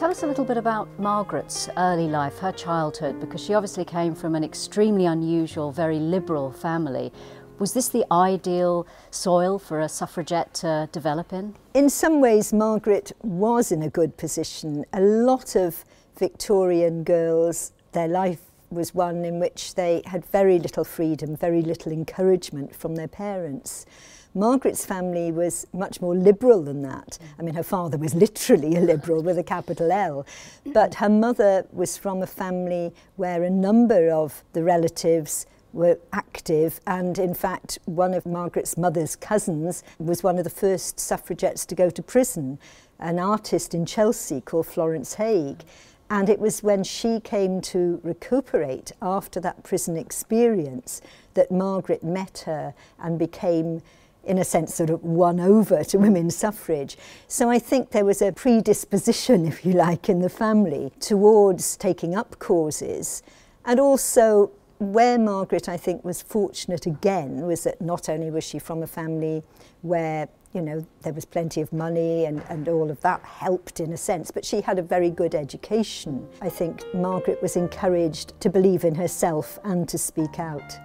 Tell us a little bit about Margaret's early life, her childhood, because she obviously came from an extremely unusual, very liberal family. Was this the ideal soil for a suffragette to develop in? In some ways, Margaret was in a good position. A lot of Victorian girls, their life was one in which they had very little freedom, very little encouragement from their parents. Margaret's family was much more liberal than that. I mean, her father was literally a liberal with a capital L, but her mother was from a family where a number of the relatives were active, and in fact one of Margaret's mother's cousins was one of the first suffragettes to go to prison, an artist in Chelsea called Florence Haigh. And it was when she came to recuperate after that prison experience that Margaret met her and became, in a sense, sort of won over to women's suffrage. So I think there was a predisposition, if you like, in the family towards taking up causes. And also where Margaret, I think, was fortunate again was that not only was she from a family where, you know, there was plenty of money and all of that helped in a sense, but she had a very good education. I think Margaret was encouraged to believe in herself and to speak out.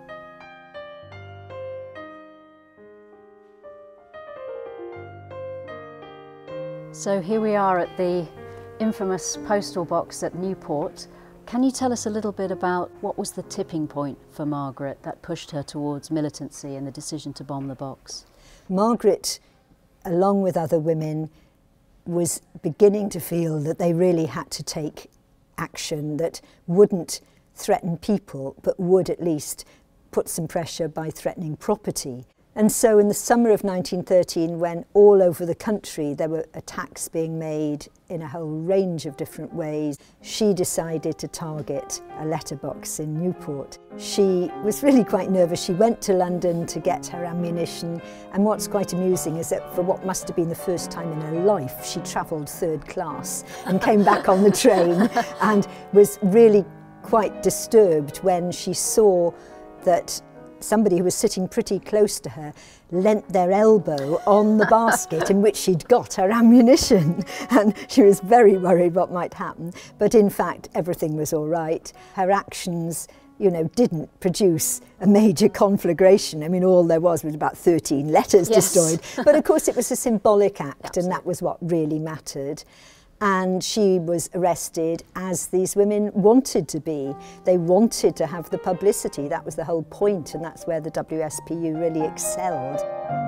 So here we are at the infamous postal box at Newport. Can you tell us a little bit about what was the tipping point for Margaret that pushed her towards militancy and the decision to bomb the box? Margaret, along with other women, was beginning to feel that they really had to take action that wouldn't threaten people, but would at least put some pressure by threatening property. And so in the summer of 1913, when all over the country there were attacks being made in a whole range of different ways, she decided to target a letterbox in Newport. She was really quite nervous. She went to London to get her ammunition, and what's quite amusing is that for what must have been the first time in her life, she travelled third class and came back on the train and was really quite disturbed when she saw that somebody who was sitting pretty close to her leant their elbow on the basket in which she'd got her ammunition, and she was very worried what might happen. But in fact, everything was all right. Her actions, you know, didn't produce a major conflagration. I mean, all there was about 13 letters destroyed. But of course, it was a symbolic act, Absolutely. And that was what really mattered. And she was arrested, as these women wanted to be. They wanted to have the publicity. That was the whole point, and that's where the WSPU really excelled.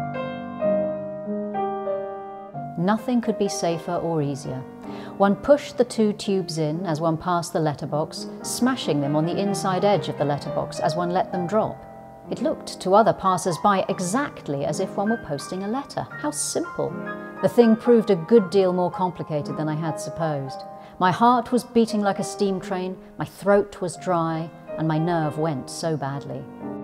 Nothing could be safer or easier. One pushed the two tubes in as one passed the letterbox, smashing them on the inside edge of the letterbox as one let them drop. It looked to other passers-by exactly as if one were posting a letter. How simple. The thing proved a good deal more complicated than I had supposed. My heart was beating like a steam train, my throat was dry, and my nerve went so badly.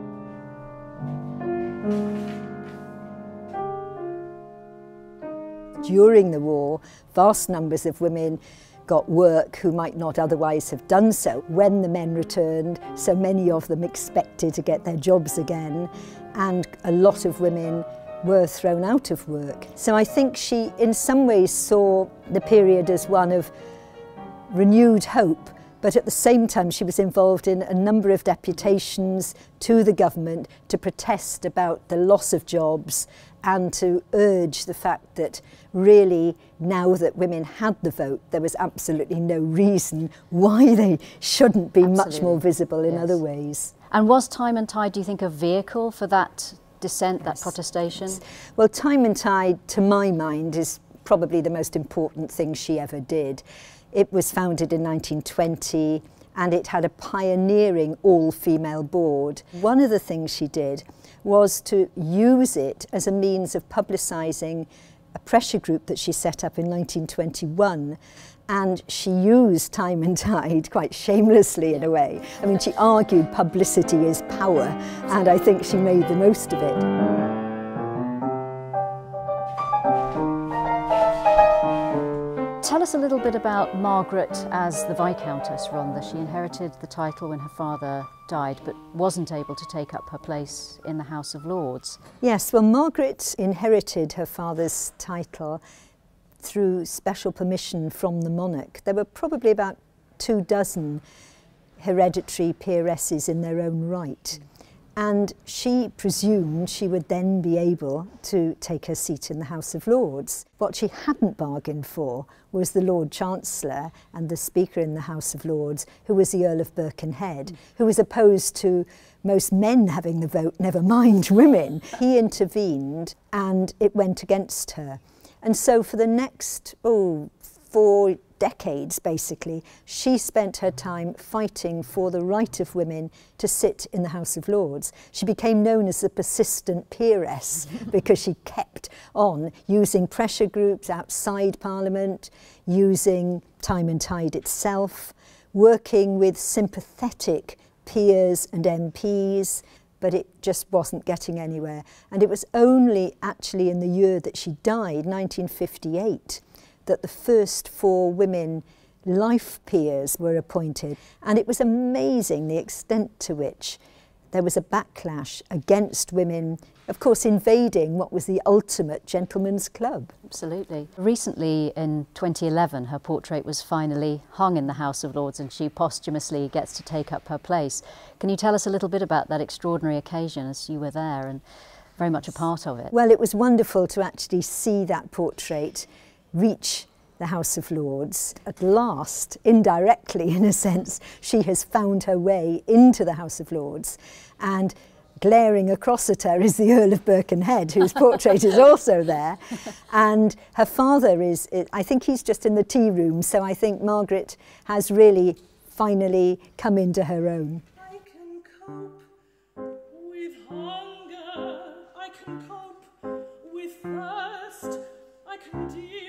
During the war, vast numbers of women got work who might not otherwise have done so. When the men returned, so many of them expected to get their jobs again, and a lot of women were thrown out of work. So I think she in some ways saw the period as one of renewed hope, but at the same time she was involved in a number of deputations to the government to protest about the loss of jobs and to urge the fact that really now that women had the vote, there was absolutely no reason why they shouldn't be much more visible in other ways. And was Time and Tide, do you think, a vehicle for that dissent, that protestation? Yes. Well, Time and Tide, to my mind, is probably the most important thing she ever did. It was founded in 1920 and it had a pioneering all-female board. One of the things she did was to use it as a means of publicising a pressure group that she set up in 1921, and she used Time and Tide quite shamelessly in a way. I mean, she argued publicity is power, and I think she made the most of it. Tell us a little bit about Margaret as the Viscountess Rhondda. She inherited the title when her father died, but wasn't able to take up her place in the House of Lords. Yes, well, Margaret inherited her father's title through special permission from the monarch. There were probably about 24 hereditary peeresses in their own right. And she presumed she would then be able to take her seat in the House of Lords. What she hadn't bargained for was the Lord Chancellor and the Speaker in the House of Lords, who was the Earl of Birkenhead, who was opposed to most men having the vote, never mind women. He intervened and it went against her. And so for the next 4 decades, basically, she spent her time fighting for the right of women to sit in the House of Lords. She became known as the persistent peeress because she kept on using pressure groups outside Parliament, using Time and Tide itself, working with sympathetic peers and MPs, but it just wasn't getting anywhere. And it was only actually in the year that she died, 1958, that the first 4 women life peers were appointed. And it was amazing the extent to which there was a backlash against women, of course, invading what was the ultimate gentleman's club. Absolutely. Recently, in 2011, her portrait was finally hung in the House of Lords and she posthumously gets to take up her place. Can you tell us a little bit about that extraordinary occasion, as you were there and very much a part of it? Well, it was wonderful to actually see that portrait reach the House of Lords. At last, indirectly in a sense, she has found her way into the House of Lords, and glaring across at her is the Earl of Birkenhead, whose portrait is also there, and her father is, I think he's just in the tea room, so I think Margaret has really finally come into her own. I can cope with hunger, I can cope with thirst, I can deal